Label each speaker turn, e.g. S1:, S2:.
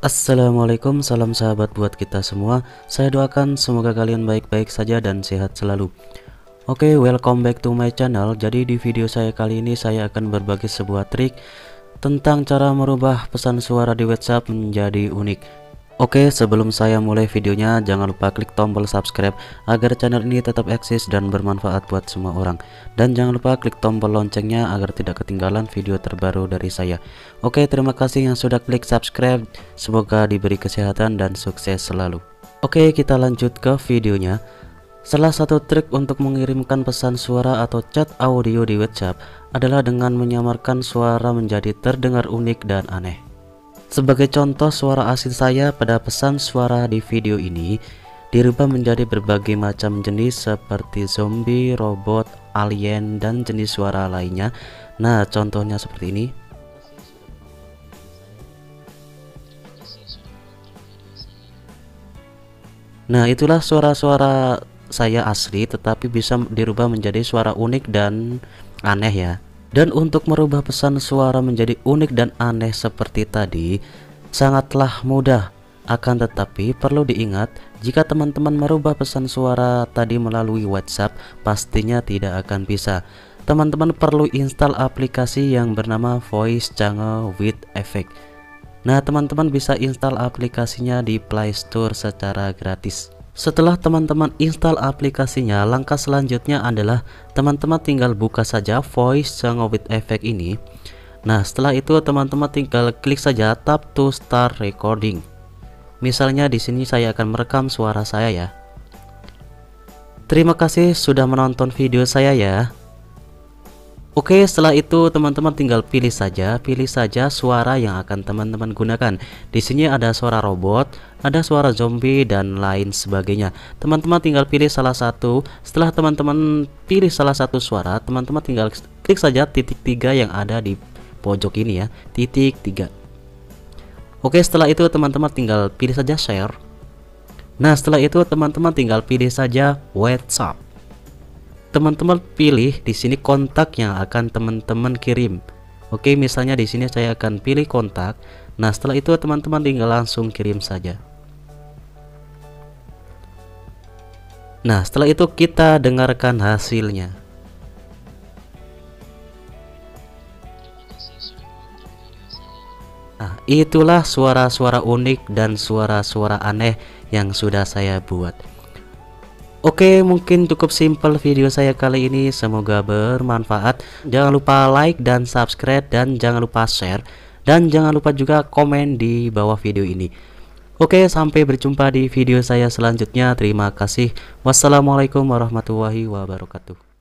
S1: Assalamualaikum, salam sahabat buat kita semua. Saya doakan semoga kalian baik-baik saja dan sehat selalu. Oke, welcome back to my channel. Jadi di video saya kali ini saya akan berbagi sebuah trik tentang cara merubah pesan suara di WhatsApp menjadi unik. Oke, sebelum saya mulai videonya, jangan lupa klik tombol subscribe agar channel ini tetap eksis dan bermanfaat buat semua orang. Dan jangan lupa klik tombol loncengnya agar tidak ketinggalan video terbaru dari saya. Oke, terima kasih yang sudah klik subscribe. Semoga diberi kesehatan dan sukses selalu. Oke, kita lanjut ke videonya. Salah satu trik untuk mengirimkan pesan suara atau chat audio di WhatsApp adalah dengan menyamarkan suara menjadi terdengar unik dan aneh. Sebagai contoh, suara asli saya pada pesan suara di video ini dirubah menjadi berbagai macam jenis seperti zombie, robot, alien, dan jenis suara lainnya. Nah, contohnya seperti ini. Nah, itulah suara-suara saya asli, tetapi bisa dirubah menjadi suara unik dan aneh ya. Dan untuk merubah pesan suara menjadi unik dan aneh seperti tadi sangatlah mudah. Akan tetapi perlu diingat, jika teman-teman merubah pesan suara tadi melalui WhatsApp, pastinya tidak akan bisa. Teman-teman perlu install aplikasi yang bernama Voice Channel with Effect. Nah, teman-teman bisa install aplikasinya di Play Store secara gratis. Setelah teman-teman install aplikasinya, langkah selanjutnya adalah teman-teman tinggal buka saja Voice Channel with Effect ini. Nah, setelah itu teman-teman tinggal klik saja tab to start recording. Misalnya di sini saya akan merekam suara saya ya. Terima kasih sudah menonton video saya ya. Oke, setelah itu teman-teman tinggal pilih saja suara yang akan teman-teman gunakan. Di sini ada suara robot, ada suara zombie dan lain sebagainya. Teman-teman tinggal pilih salah satu. Setelah teman-teman pilih salah satu suara, teman-teman tinggal klik saja titik 3 yang ada di pojok ini ya, titik 3. Oke, setelah itu teman-teman tinggal pilih saja share. Nah, setelah itu teman-teman tinggal pilih saja WhatsApp. Teman-teman pilih di sini kontak yang akan teman-teman kirim. Oke, misalnya di sini saya akan pilih kontak. Nah, setelah itu teman-teman tinggal langsung kirim saja. Nah, setelah itu kita dengarkan hasilnya. Nah, itulah suara-suara unik dan suara-suara aneh yang sudah saya buat. Oke, mungkin cukup simpel video saya kali ini, semoga bermanfaat. Jangan lupa like dan subscribe, dan jangan lupa share, dan jangan lupa juga komen di bawah video ini. Oke, sampai berjumpa di video saya selanjutnya. Terima kasih. Wassalamualaikum warahmatullahi wabarakatuh.